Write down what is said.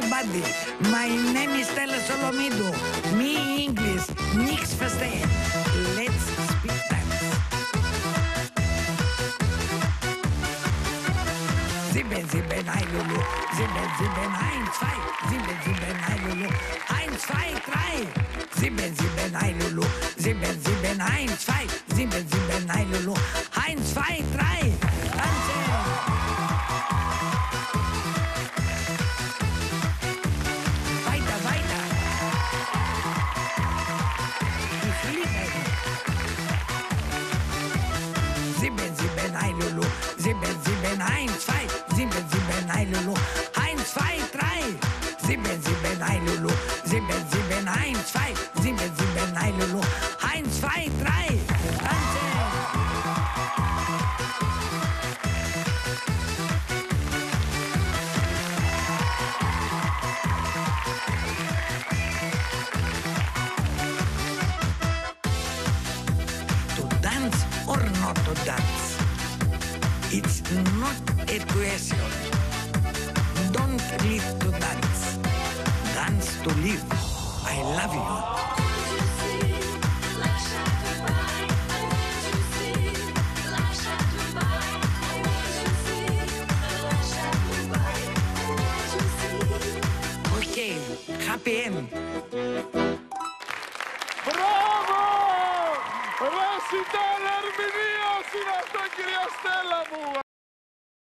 everybody. My name is Stella Solomido. Me English, nix verstehen. Let's speak dance. 7, 7, ein Lulu. 7, 7, 1, 2. 7, 7, ein Lulu. 1, 2, 3. 7, 7, ein Lulu. 7, 7, 1, 2. 7, 7, ein Lulu. 1, 2, 3. Tanzen. Weiter, weiter. Ich liebe dich. 7, 7, ein Lulu. 7, 7, 1, 2. 7, 7, ein Lulu. 1, 2, 3. 7, 7, ein Lulu. 7, 7, 1, 2. 7, 7, ein Lulu. 1, 2, 3. Tanzen. To dance or not to dance? It's not a question. Don't live to dance. Dance to live. I love you. Okay, happy end. Μπράβο! Ρεσιτάλ Ερμηνείας είναι αυτό, κυρία Στέλλα μου!